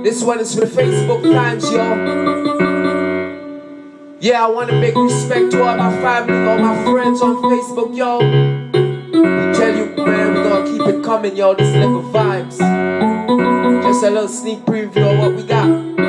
This one is for the Facebook fans, yo. Yeah, I want to make respect to all my family, all my friends on Facebook, yo. We tell you, man, we're gonna keep it coming, yo. This Level Vibes. Just a little sneak preview of what we got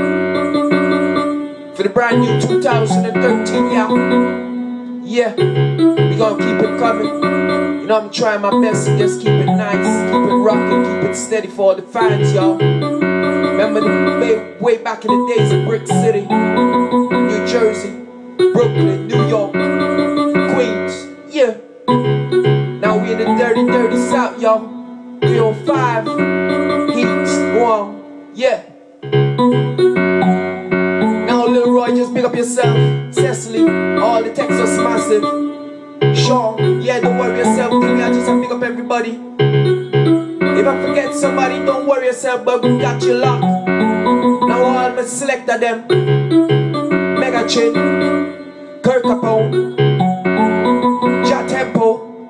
for the brand new 2013, yeah. Yeah, we gonna keep it coming. You know, I'm trying my best to just keep it nice, keep it rocking, keep it steady for all the fans, y'all. Remember the way back in the days of Brick City, New Jersey, Brooklyn, New York, Queens, yeah. Now we in the dirty, dirty South, y'all. 305, Heat, go on, yeah. Now Lil Roy, just pick up yourself. Cecily, all the Texas massive. Sean, yeah, don't worry yourself, baby, I just have to pick up everybody. If I forget somebody, don't worry yourself, but we got you locked. Now all my selector them. Mega Chin, Kirk Capone, Ja Tempo,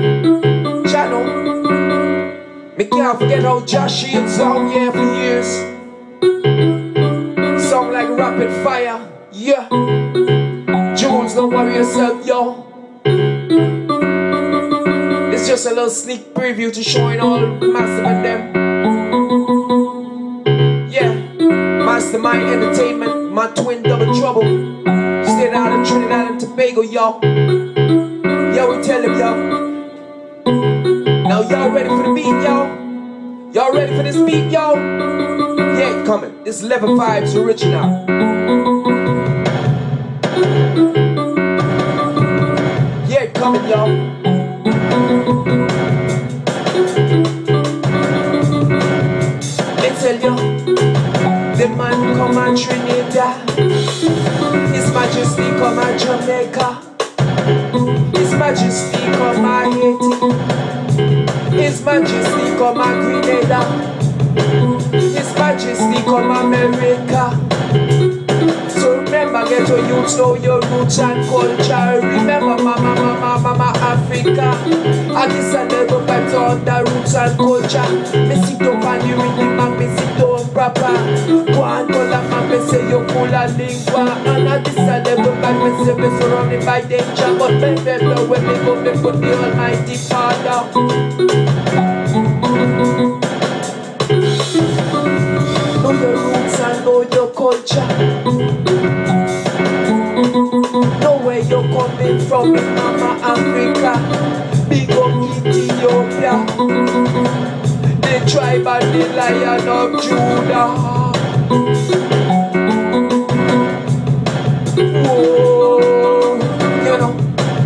Channel. Me can't forget how Josh Shields on, yeah, for years. Song like rapid fire, yeah. Jules, don't worry yourself, yo. It's just a little sneak preview to showing all Massive and them. Yeah, Mastermind Entertainment, my twin double trouble. Straight out of Trinidad and Tobago, y'all. Yo, we tell him, yo. Now y'all ready for the beat, y'all? Y'all ready for this beat, y'all? Yeah, it's coming. This Level Vibes original. Yeah, it's coming, y'all. Tell you, the man come and Trinidad, His Majesty come and Jamaica, His Majesty come and Haiti, His Majesty come and Grenada, His Majesty come America. So remember, get your youths, know your roots and culture. Remember, mama, Africa. And this a Level Vibes on the roots and culture. Me sit up and you rhythm and me sit down proper. Go and call a man, me say you full of lingua. And this a Level Vibes, me say me surrounded by danger. But remember when me go, me put the Almighty Father. Know your roots and know your culture. Know where you're coming from, mama Africa. Big up Ethiopia, the tribe and the Lion of Judah. Whoa, you know,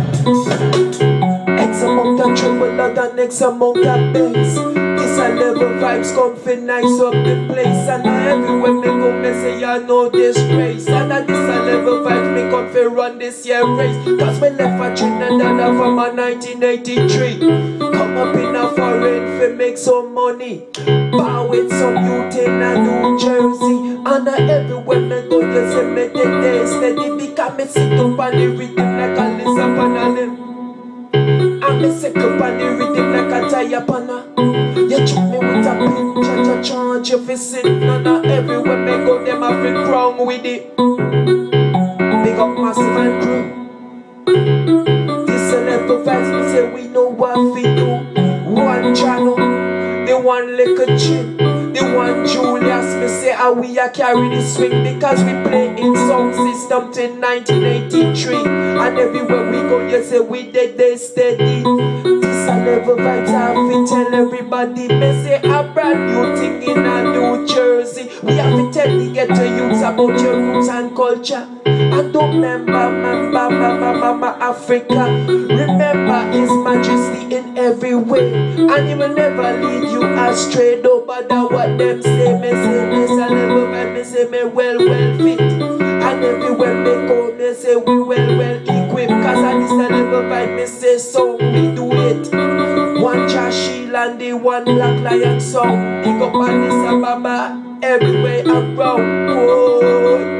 X amount of trouble and X amount of beds. This a Level Vibes come for nice up the place. And everywhere me go, me say I know this race. And this a Level Vibes me come for run this year race. Cause me left for Trinidad from a 1983. Come up in a foreign for make some money. Bow with some youth in a New Jersey. And everywhere me go, you say me the day steady. Because me sit up on the rhythm like a lizard on a limb. And me sick up on the rhythm like a tire panna. You treat me with a pin, charge you fi sitting. And everywhere me go, them have been wrong with it. Big up Massive and crew. This a Level Vibes, me say we know what we do. One channel, the one little chin, the one Julius. Me say how we a carry the swing because we play in sound system till 1983. And everywhere we go, you say we dead, they steady. This a Level Vibes, I fi tell everybody. Me say a brand new thing in a New Jersey. We have to tell the ghetto youths about your roots and culture. And don't remember, mama Africa. Remember His Majesty in every way. And He will never lead you astray. Don't bother what them say. Me say this a Level Vibes. Me say me well fit. And everywhere me go, me say we well equipped. Cause I this a Level Vibes. Me say so we do it. One Josh Shield and the one Black Lion song. Pick up on this a Baba everywhere around. Whoa.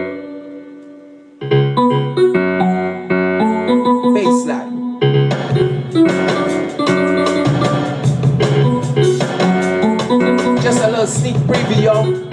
Baseline. Just a little sneak preview, y'all.